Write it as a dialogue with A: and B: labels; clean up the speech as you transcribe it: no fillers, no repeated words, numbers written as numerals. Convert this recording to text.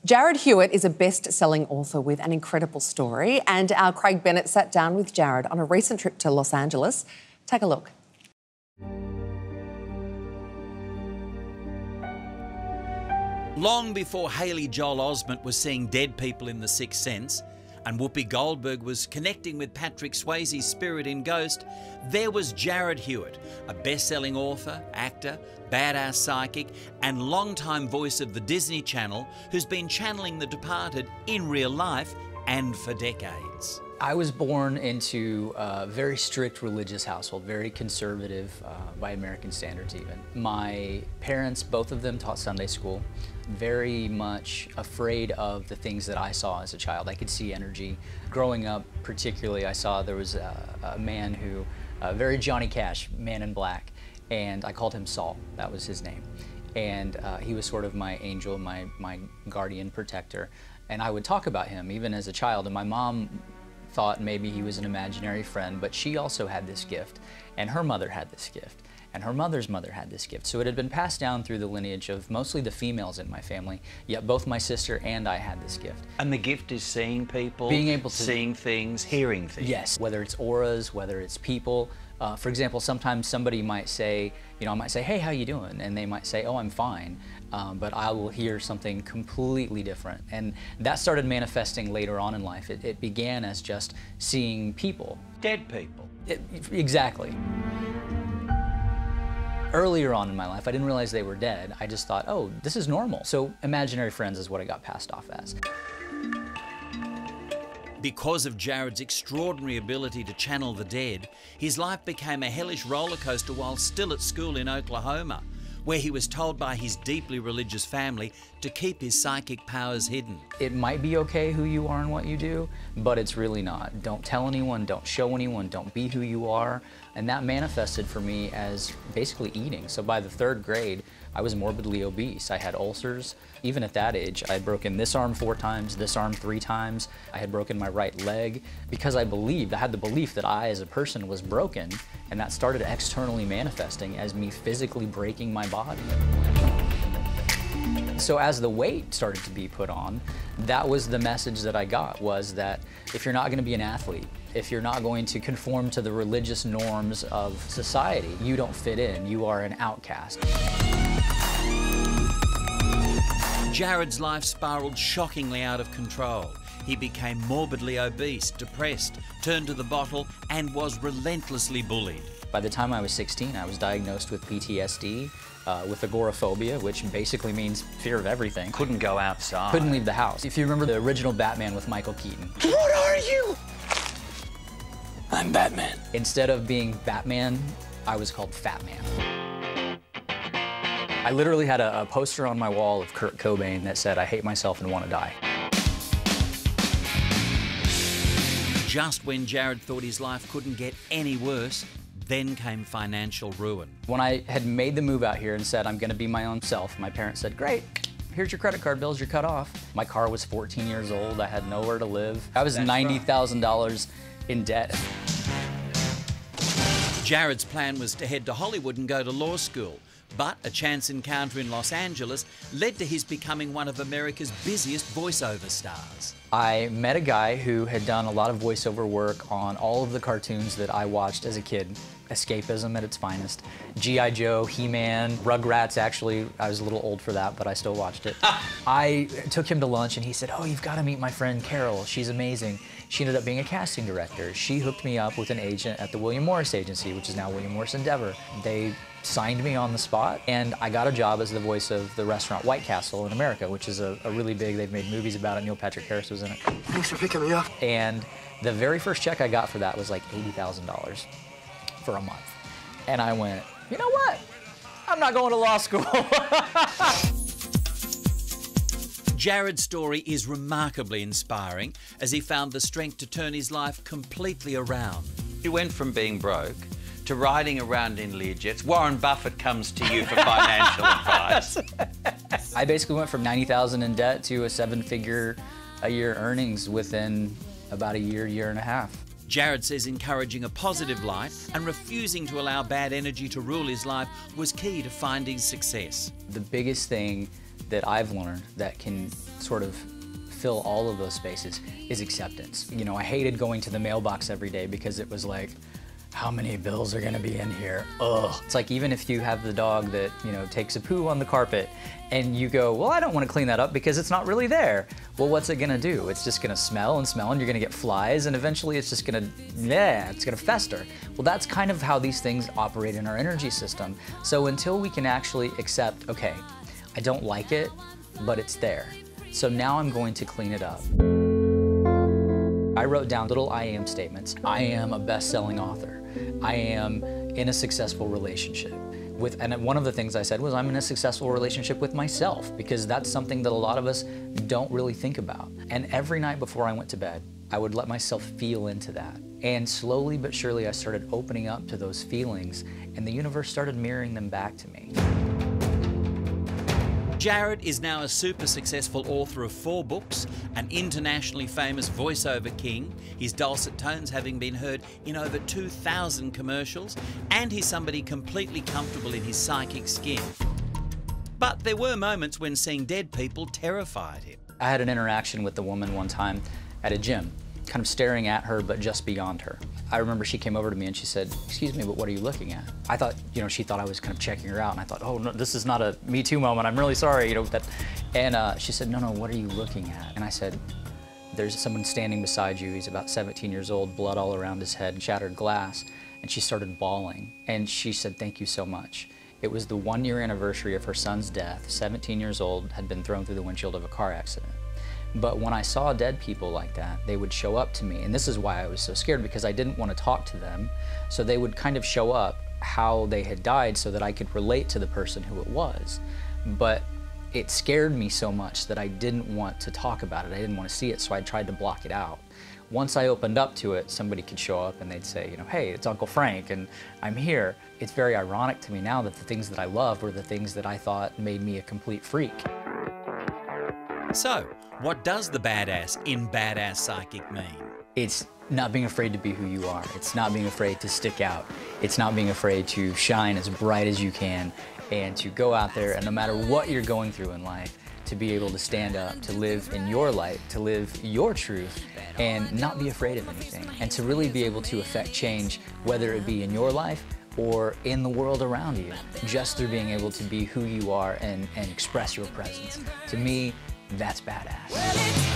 A: Jarrad Hewett is a best-selling author with an incredible story, and our Craig Bennett sat down with Jarrad on a recent trip to Los Angeles. Take a look.
B: Long before Haley Joel Osment was seeing dead people in The Sixth Sense, and Whoopi Goldberg was connecting with Patrick Swayze's spirit in Ghost, there was Jarrad Hewett, a best-selling author, actor, badass psychic, and longtime voice of the Disney Channel, who's been channeling the departed in real life and for decades.
C: I was born into a very strict religious household, very conservative by American standards even. My parents, both of them, taught Sunday school, very much afraid of the things that I saw as a child. I could see energy. Growing up, particularly, I saw there was a man who, very Johnny Cash, man in black, and I called him Saul. That was his name. And he was sort of my angel, my guardian protector. And I would talk about him even as a child, and my mom thought maybe he was an imaginary friend, but she also had this gift, and her mother had this gift, and her mother's mother had this gift. So it had been passed down through the lineage of mostly the females in my family, yet both my sister and I had this gift.
B: And the gift is seeing people,
C: being able to
B: seeing things, hearing things.
C: Yes, whether it's auras, whether it's people. For example, sometimes somebody might say, I might say, hey, how you doing? And they might say, oh, I'm fine. But I will hear something completely different. And that started manifesting later on in life. It began as just seeing people.
B: Dead people.
C: Exactly. Earlier on in my life, I didn't realize they were dead. I just thought, oh, this is normal. So imaginary friends is what I got passed off as.
B: Because of Jarrad's extraordinary ability to channel the dead, his life became a hellish roller coaster while still at school in Oklahoma, where he was told by his deeply religious family to keep his psychic powers hidden.
C: It might be okay who you are and what you do, but it's really not. Don't tell anyone, don't show anyone, don't be who you are. And that manifested for me as basically eating. So by the 3rd grade, I was morbidly obese. I had ulcers. Even at that age, I had broken this arm 4 times, this arm 3 times. I had broken my right leg because I had the belief that I as a person was broken, and that started externally manifesting as me physically breaking my body. So as the weight started to be put on, that was the message that I got, was that if you're not going to be an athlete, if you're not going to conform to the religious norms of society, you don't fit in, you are an outcast.
B: Jarrad's life spiraled shockingly out of control. He became morbidly obese, depressed, turned to the bottle, and was relentlessly bullied.
C: By the time I was 16, I was diagnosed with PTSD, with agoraphobia, which basically means fear of everything.
B: Couldn't go outside.
C: Couldn't leave the house. If you remember the original Batman with Michael Keaton.
D: What are you? I'm Batman.
C: Instead of being Batman, I was called Fat Man. I literally had a poster on my wall of Kurt Cobain that said, I hate myself and want to die.
B: Just when Jarrad thought his life couldn't get any worse, then came financial ruin.
C: When I had made the move out here and said, I'm going to be my own self, my parents said, great, here's your credit card bills, you're cut off. My car was 14 years old, I had nowhere to live. I was $90,000 in debt.
B: Jarrad's plan was to head to Hollywood and go to law school, but a chance encounter in Los Angeles led to his becoming one of America's busiest voiceover stars.
C: I met a guy who had done a lot of voiceover work on all of the cartoons that I watched as a kid. Escapism at its finest. G.I. Joe, He-Man, Rugrats, actually, I was a little old for that, but I still watched it. I took him to lunch and he said, oh, you've got to meet my friend Carol, she's amazing. She ended up being a casting director. She hooked me up with an agent at the William Morris Agency, which is now William Morris Endeavor. They signed me on the spot, and I got a job as the voice of the restaurant White Castle in America, which is a really big, they've made movies about it. Neil Patrick Harris was in it.
D: Thanks for picking me up.
C: And the very first check I got for that was like $80,000 for a month. And I went, you know what? I'm not going to law school.
B: Jarrad's story is remarkably inspiring as he found the strength to turn his life completely around. He went from being broke to riding around in Learjets. Warren Buffett comes to you for financial advice.
C: I basically went from $90,000 in debt to a 7-figure a year earnings within about a year and a half.
B: Jarrad says encouraging a positive light and refusing to allow bad energy to rule his life was key to finding success.
C: The biggest thing that I've learned that can sort of fill all of those spaces is acceptance. You know, I hated going to the mailbox every day because it was like, how many bills are gonna be in here? Ugh. It's like, even if you have the dog that, you know, takes a poo on the carpet and you go, well, I don't wanna clean that up because it's not really there. Well, what's it gonna do? It's just gonna smell and smell, and you're gonna get flies, and eventually it's just gonna, it's gonna fester. Well, that's kind of how these things operate in our energy system. So until we can actually accept, okay, I don't like it, but it's there. So now I'm going to clean it up. I wrote down little I am statements. I am a best-selling author. I am in a successful relationship. And one of the things I said was I'm in a successful relationship with myself, because that's something that a lot of us don't really think about. And every night before I went to bed, I would let myself feel into that. And slowly but surely I started opening up to those feelings, and the universe started mirroring them back to me.
B: Jarrad is now a super successful author of 4 books, an internationally famous voiceover king, his dulcet tones having been heard in over 2,000 commercials, and he's somebody completely comfortable in his psychic skin. But there were moments when seeing dead people terrified him.
C: I had an interaction with the woman one time at a gym, kind of staring at her but just beyond her. I remember she came over to me and she said, excuse me, but what are you looking at? I thought, you know, she thought I was kind of checking her out, and I thought, oh no, this is not a Me Too moment, I'm really sorry, you know, that. And she said, no, what are you looking at? And I said, there's someone standing beside you, he's about 17 years old, blood all around his head, shattered glass. And she started bawling, and she said, thank you so much. It was the 1-year anniversary of her son's death, 17 years old, had been thrown through the windshield of a car accident. But when I saw dead people like that, they would show up to me, and this is why I was so scared, because I didn't want to talk to them. So they would kind of show up how they had died so that I could relate to the person who it was. But it scared me so much that I didn't want to talk about it. I didn't want to see it, so I tried to block it out. Once I opened up to it, somebody could show up and they'd say, you know, hey, it's Uncle Frank and I'm here. It's very ironic to me now that the things that I loved were the things that I thought made me a complete freak.
B: So, what does the badass in Badass Psychic mean?
C: It's not being afraid to be who you are. It's not being afraid to stick out. It's not being afraid to shine as bright as you can and to go out there, and no matter what you're going through in life, to be able to stand up, to live in your light, to live your truth, and not be afraid of anything. And to really be able to affect change, whether it be in your life or in the world around you, just through being able to be who you are and express your presence. To me, that's badass.